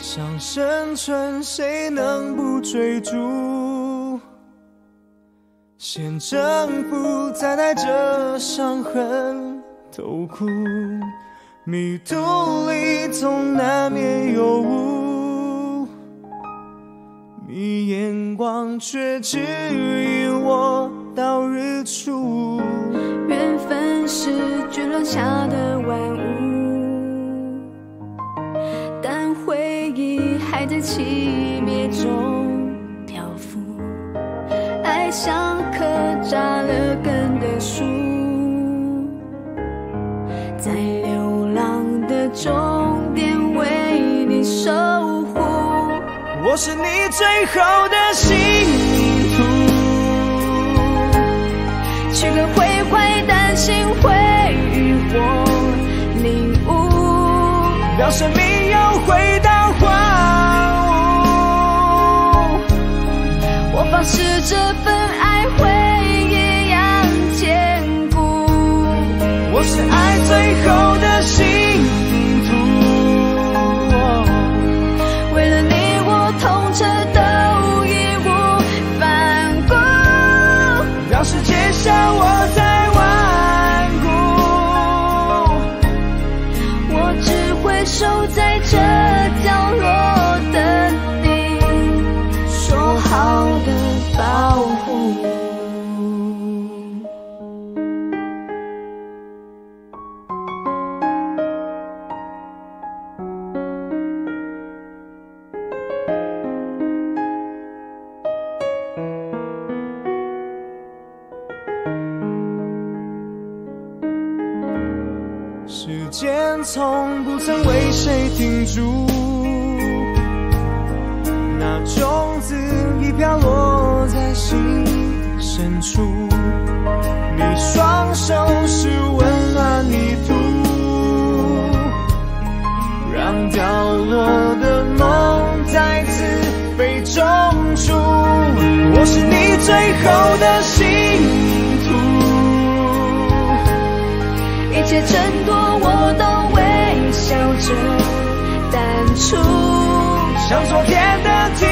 想生存，谁能不追逐？先征服，再带着伤痕偷哭。迷途里总难免有误，你眼光却指引我到日出。 缘分是巨轮下的万物，但回忆还在熄灭中漂浮。爱像棵扎了根的树，在流浪的终点为你守护。 我是你最后的信徒， 去个毁坏，担心会与我领悟， 让生命又回到荒芜。 我发誓这份爱会一样坚固。 我是爱最后的信徒， 为了你我痛彻都义无反顾， 让世界笑我在顽固。 我只会守在这角落等你说好的保护。 时间从不曾为谁停住，那种子已飘落在心深处。你双手是温暖泥土，让掉落的梦再次被种出。我是你最后的信徒， 一切争夺我都微笑着淡出， 像昨天的天